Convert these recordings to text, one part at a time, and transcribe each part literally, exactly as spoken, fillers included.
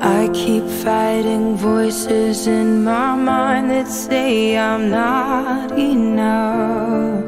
I keep fighting voices in my mind that say I'm not enough.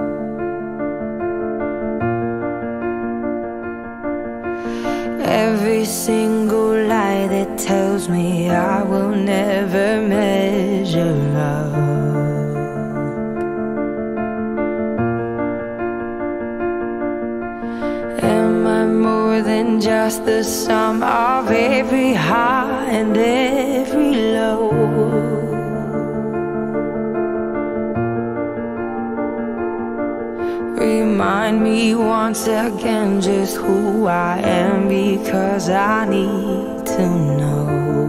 Every single lie that tells me I will never measure up. Am I more than just the sum of every high and every low? Remind me once again just who I am, because I need to know.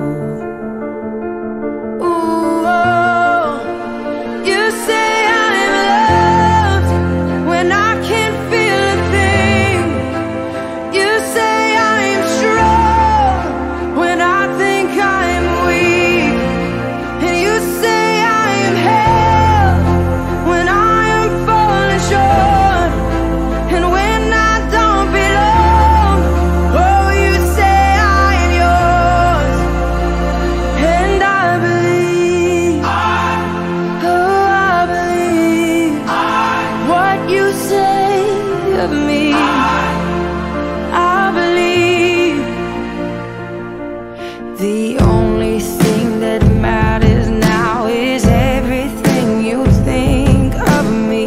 Ooh, oh, you say I'm loved when I can't feel a thing. You say I'm strong when I think I'm weak. And you say I am held when I am falling short. And when I don't belong, oh, you say I am yours. And I believe, oh, I believe what you say of me. I believe the only thing that matters now is everything you think of me.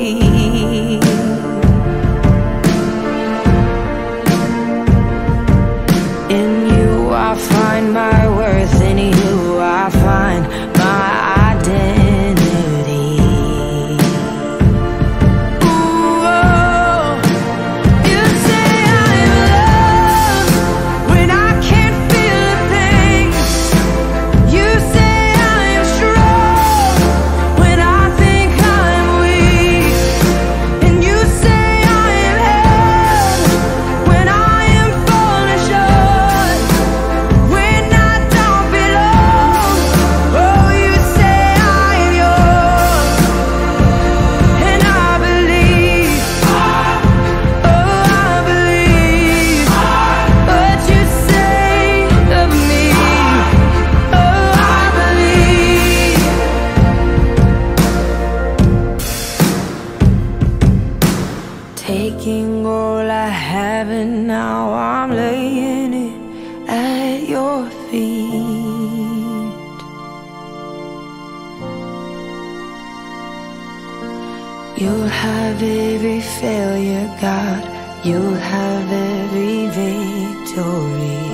In you I find my worth, in you I find my identity. Ooh, oh, you say I'm loved when I can't feel a thing. You say I'm strong when I think I'm weak. And you say I am held when I am falling short. When I don't belong, oh, you say I am yours. And I believe, oh, I believe what you say of me. Oh, I believe. Taking all I have and now I'm laying it at your feet. You'll have every failure, God. You'll have every victory.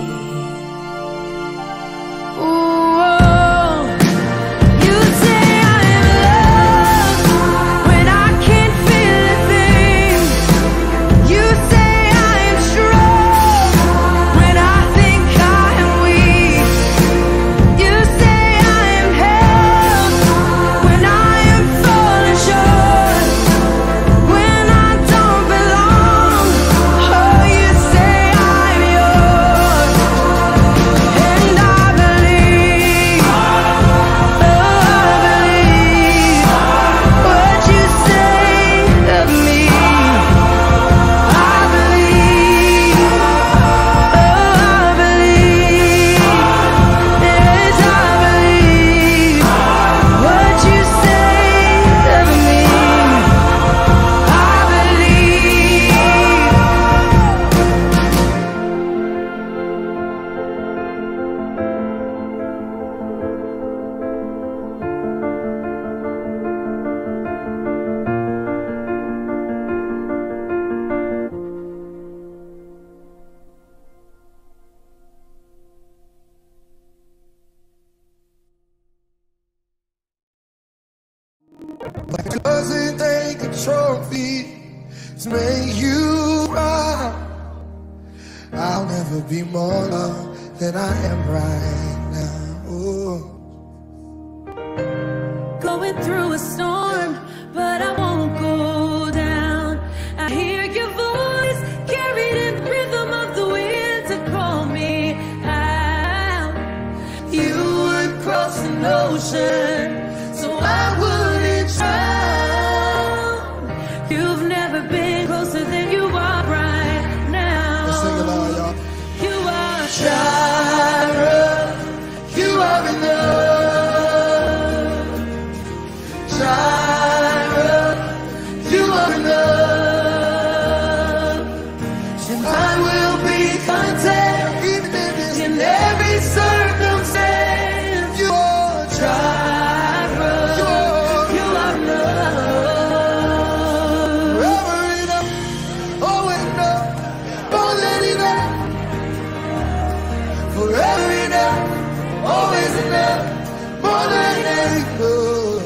Ooh, oh, you say I'm loved when I can't feel a thing. You say I'm strong when I think I'm weak. You say I'm held when I am falling short. When I don't belong, oh, you say I'm yours. And I believe, oh, I believe what you say of me. I believe, oh, I believe, yes, I believe what you say of me. I believe. It doesn't take a trophy to make you proud. I'll never be more loved than I am right now. Ooh. Going through a storm, but I won't go down. I hear your voice carried in the rhythm of the wind to call me out. You would cross an ocean so I wouldn't drown. You've never been closer than you are right now. Let's sing it all, y'all. You are Jireh. always enough, more than enough.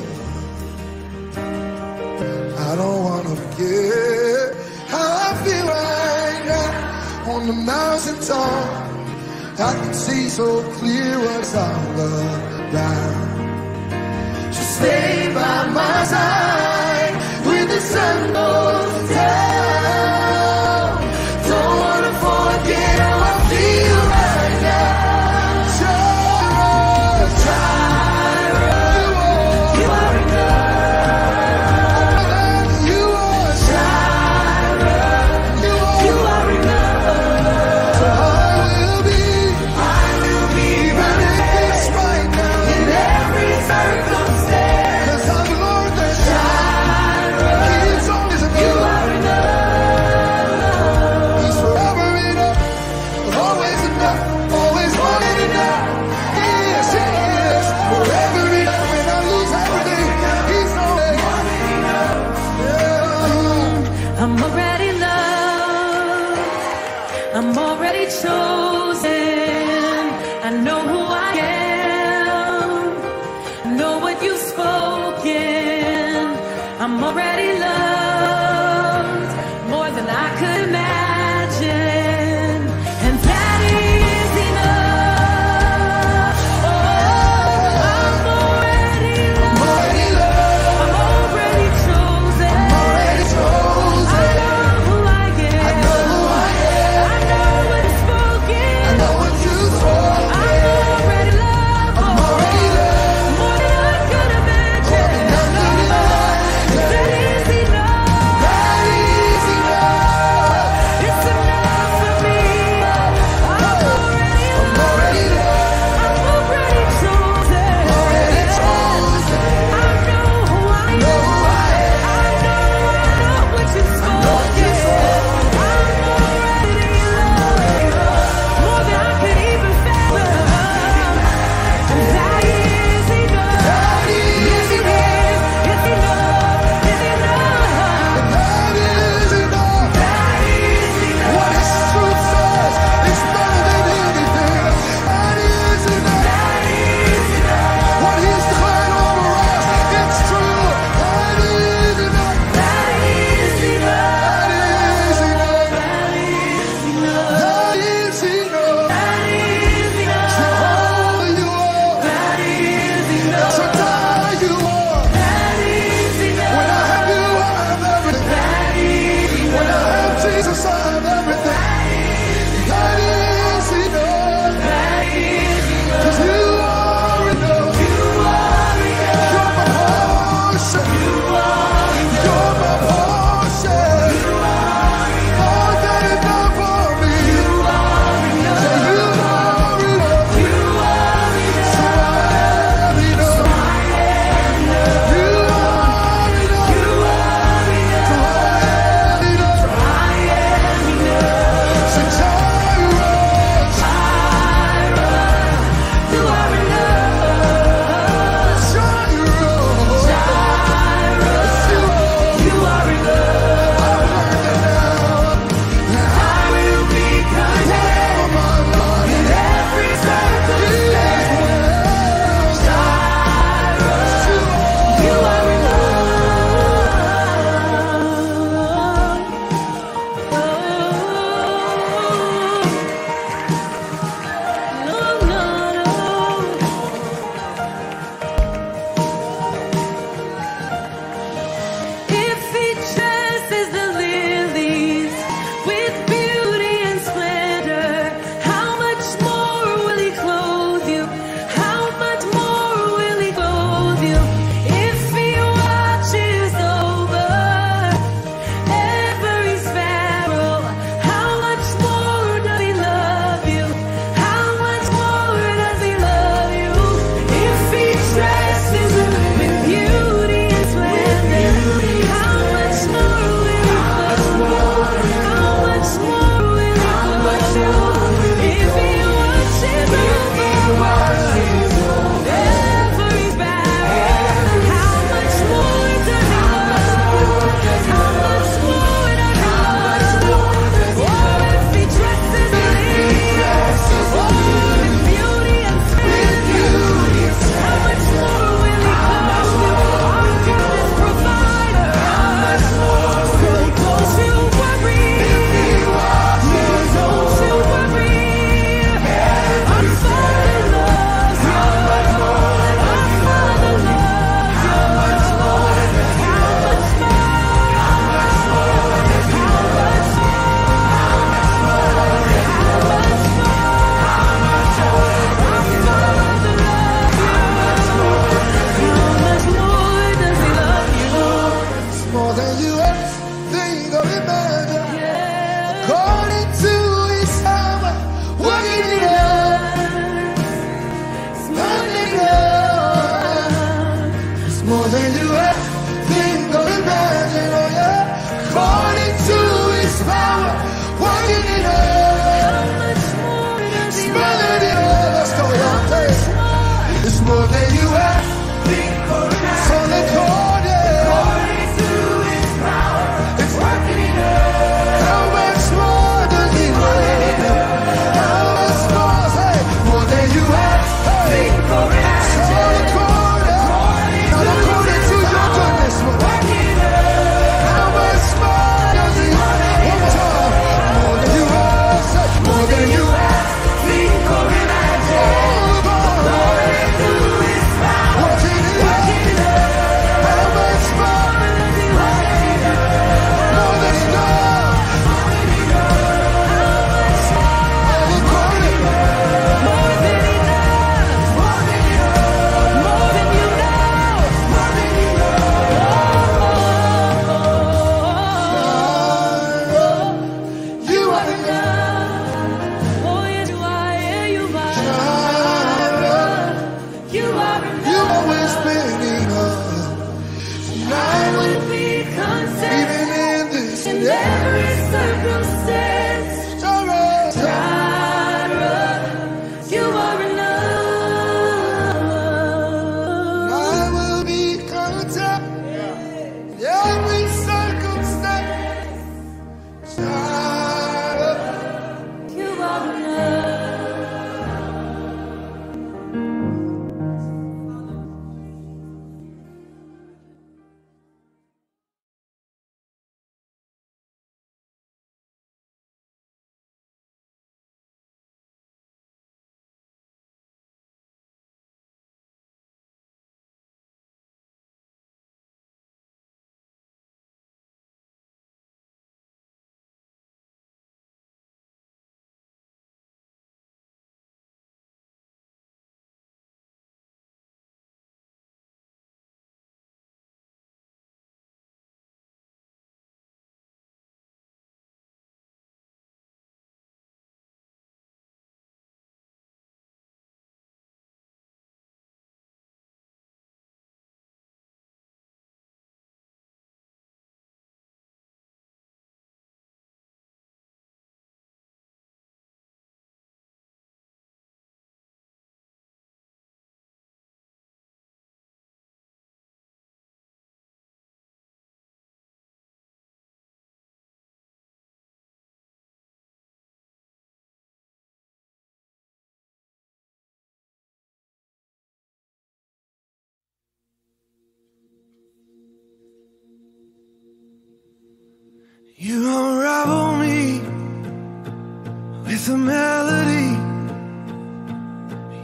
I don't wanna forget how I feel right now on the mountain top. I can see so clear what's all around. Just stay by my side when the sun goes down. Don't wanna forget how I feel right now. Jireh, Jireh, you are enough. You are Jireh, you are enough. So I will be, I will be running this right now in every circumstance. 'Cause I've learned that Jireh.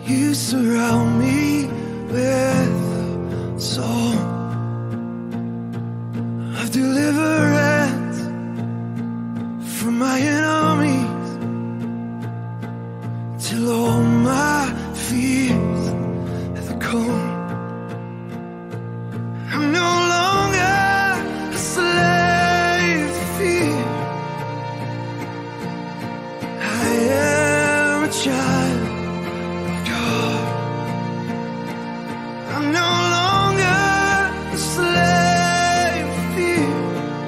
You surround me with song of deliverance from my enemies, till all my fears have gone. I'm no longer a slave to fear. I am a child of God. I'm no longer a slave to fear.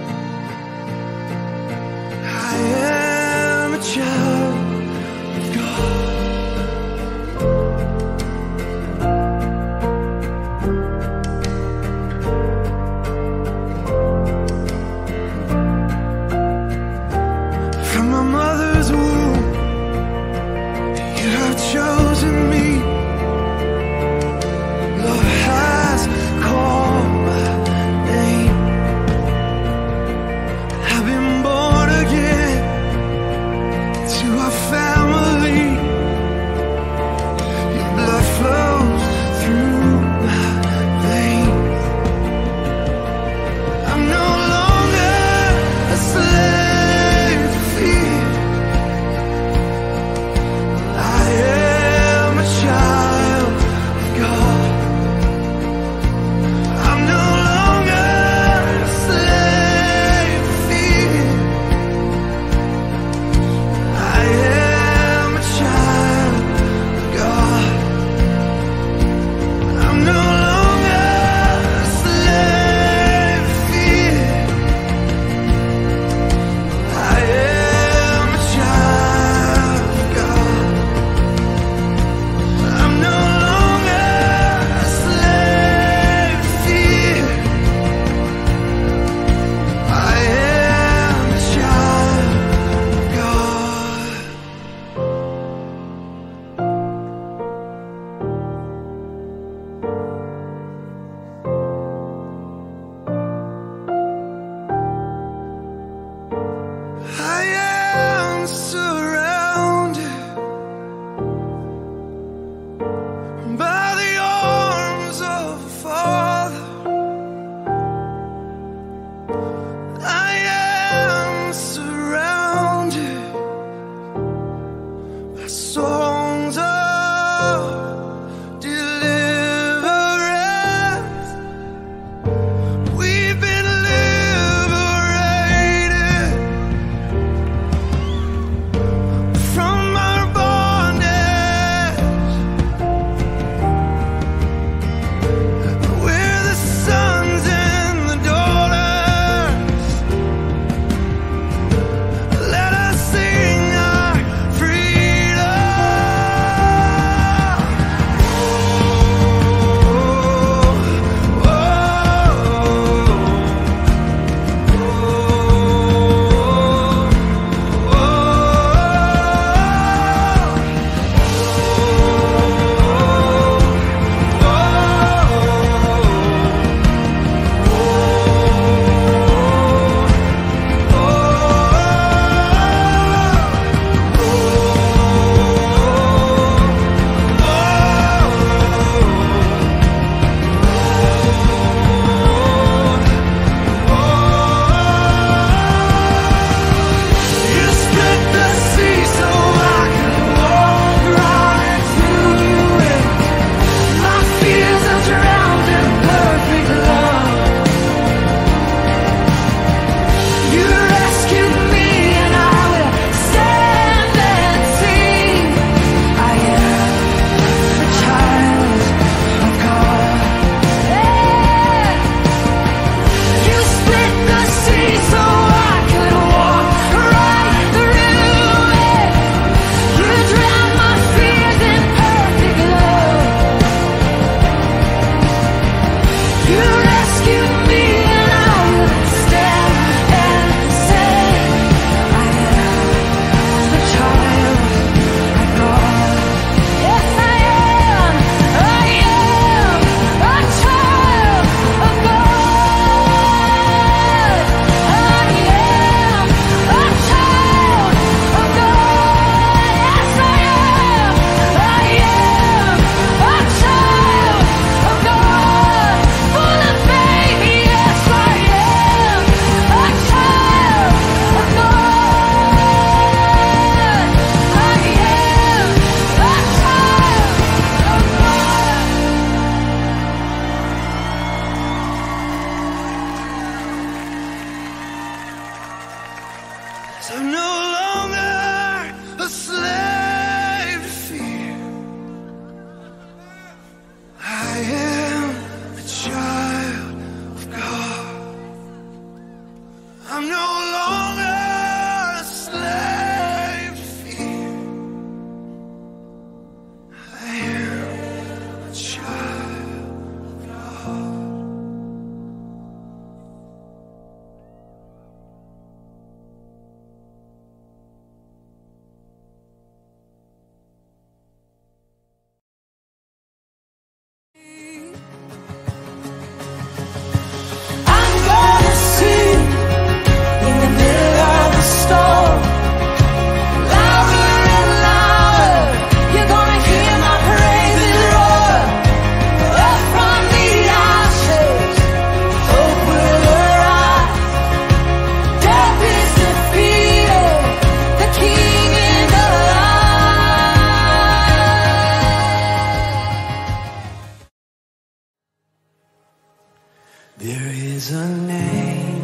is a name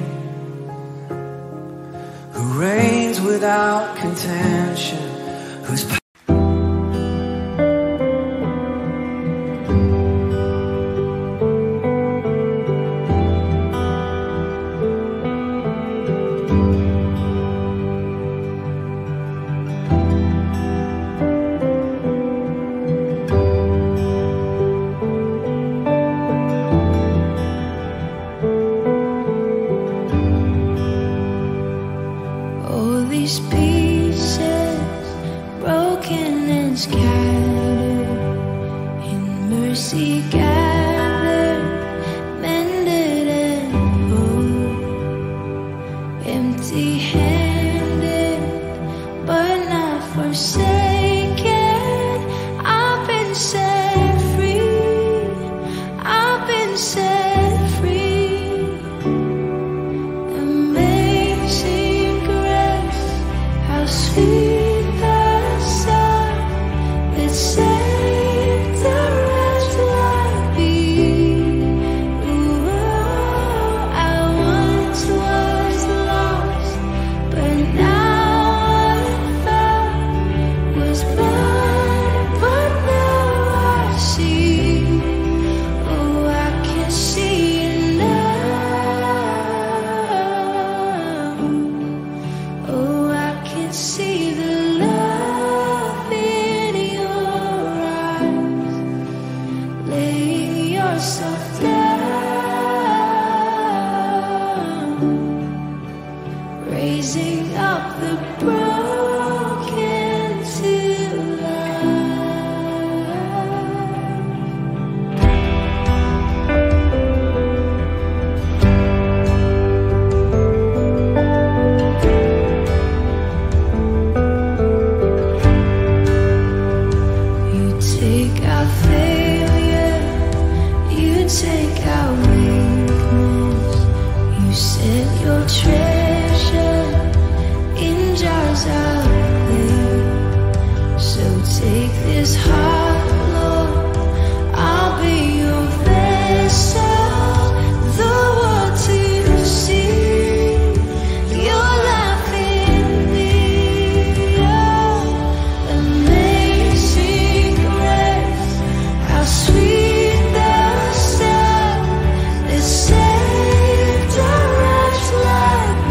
who reigns without contention, whose power these pieces broken and scattered, in mercy gathered, mended and whole, empty-handed but not forsaken. I've been set free, I've been set free. Amazing grace, how sweet the sound that saved a wretch like me. Ooh, I once was lost, but now I'm found. Was blind, but now I see. Oh, I can see it now. Oh, I can see the love in your eyes, laying yourself down, raising up the broken to You take out failure, you take out weakness, you set your treasure in jars of clay. So take this heart, Lord, I'll be your vessel, the world to see your life in me. Oh, amazing grace, how sweet the sound that saved a wretch like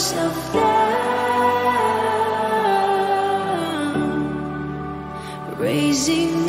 yourself down, raising